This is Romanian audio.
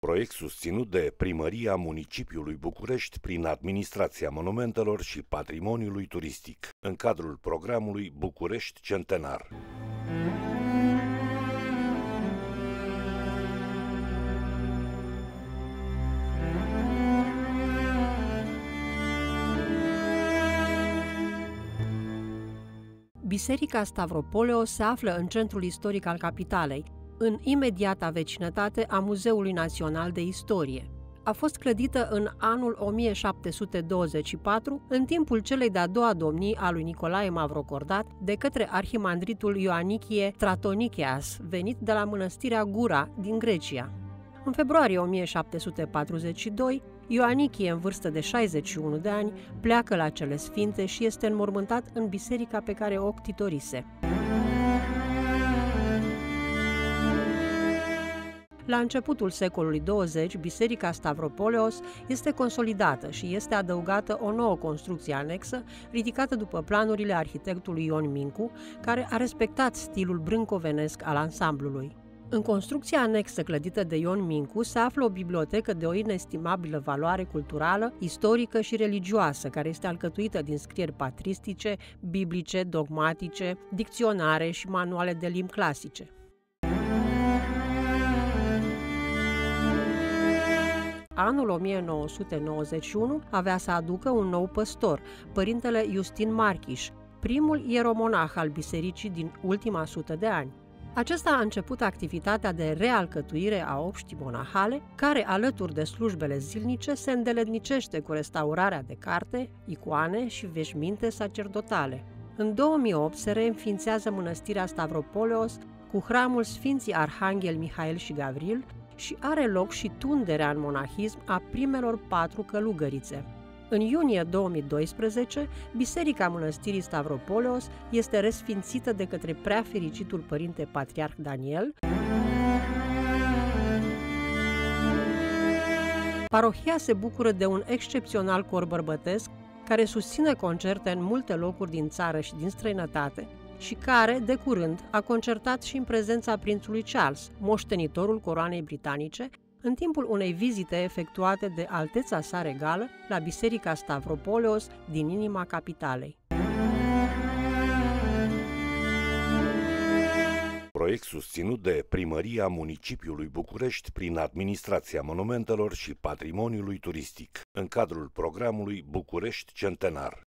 Proiect susținut de Primăria Municipiului București prin Administrația Monumentelor și Patrimoniului Turistic, în cadrul programului București Centenar. Biserica Stavropoleos se află în centrul istoric al capitalei, în imediata vecinătate a Muzeului Național de Istorie. A fost clădită în anul 1724, în timpul celei de-a doua domnii a lui Nicolae Mavrocordat, de către arhimandritul Ioanichie Tratonicheas, venit de la mănăstirea Gura din Grecia. În februarie 1742, Ioanichie, în vârstă de 61 de ani, pleacă la cele sfinte și este înmormântat în biserica pe care o ctitorise. La începutul secolului 20, Biserica Stavropoleos este consolidată și este adăugată o nouă construcție anexă, ridicată după planurile arhitectului Ion Mincu, care a respectat stilul brâncovenesc al ansamblului. În construcția anexă clădită de Ion Mincu se află o bibliotecă de o inestimabilă valoare culturală, istorică și religioasă, care este alcătuită din scrieri patristice, biblice, dogmatice, dicționare și manuale de limbi clasice. Anul 1991 avea să aducă un nou păstor, părintele Justin Marchiș, primul ieromonah al bisericii din ultima 100 de ani. Acesta a început activitatea de realcătuire a obștii monahale, care, alături de slujbele zilnice, se îndeletnicește cu restaurarea de carte, icoane și veșminte sacerdotale. În 2008 se reînființează mănăstirea Stavropoleos cu hramul Sfinții Arhanghel Mihail și Gavril și are loc și tunderea în monahism a primelor 4 călugărițe. În iunie 2012, Biserica Mănăstirii Stavropoleos este resfințită de către preafericitul Părinte Patriarh Daniel. Parohia se bucură de un excepțional cor bărbătesc care susține concerte în multe locuri din țară și din străinătate și care, de curând, a concertat și în prezența prințului Charles, moștenitorul coroanei britanice, în timpul unei vizite efectuate de Alteța sa Regală la Biserica Stavropoleos din inima capitalei. Proiect susținut de Primăria Municipiului București prin Administrația Monumentelor și Patrimoniului Turistic, în cadrul programului București Centenar.